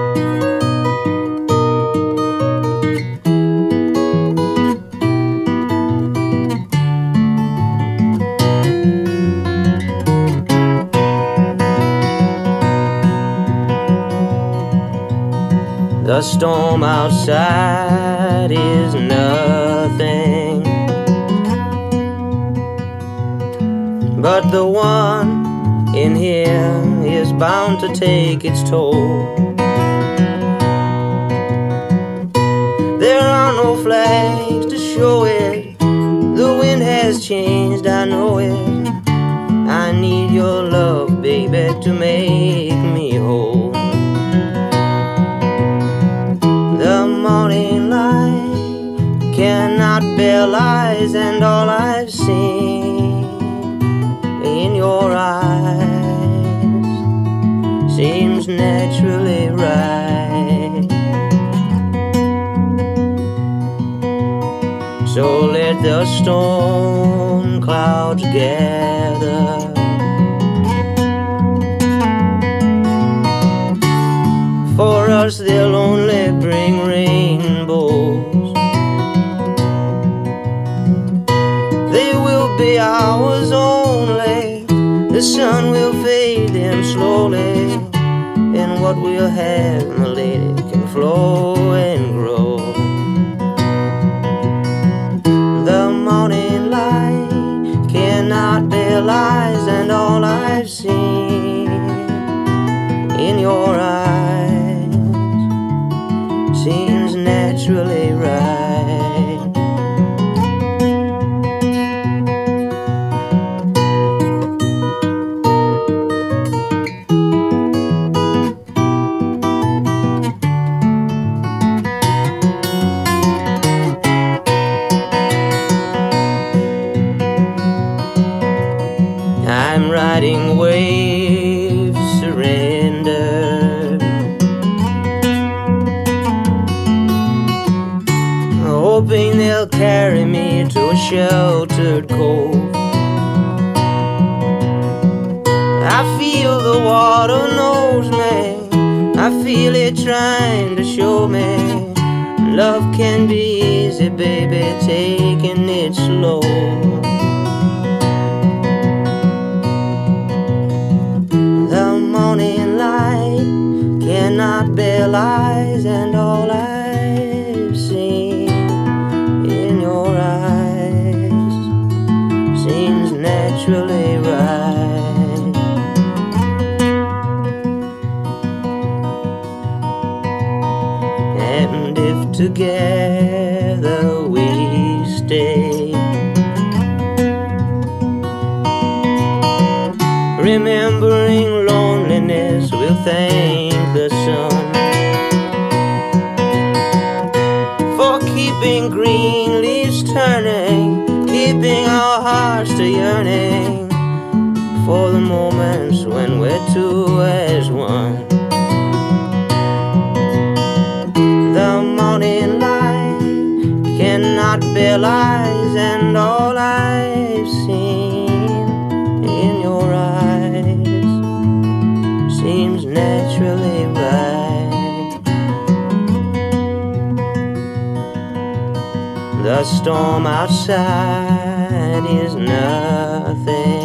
The storm outside is nothing, but the one in here is bound to take its toll. There are no flags to show it, the wind has changed, I know it. I need your love, baby, to make me whole. The morning light cannot bear lies, and all I've seen in your eyes seems naturally right. So let the storm clouds gather, for us they'll only bring rainbows. They will be ours only, the sun will fade them slowly, and what we'll have, my lady, can flow and grow. The morning light cannot bear lies, and all I've seen in your eyes seems naturally right. I'm riding waves, surrender, hoping they'll carry me to a sheltered cove. I feel the water knows me, I feel it trying to show me love can be easy, baby, taking it slow. The morning light cannot bear lies, and all I've seen in your eyes seems naturally right. And if together we stay, remembering loneliness, we'll thank the sun for keeping green leaves turning, keeping our hearts to yearning for the moments when we're two as one. The morning light cannot bear lies, and all I've seen in your eyes seems naturally right. The storm outside is nothing,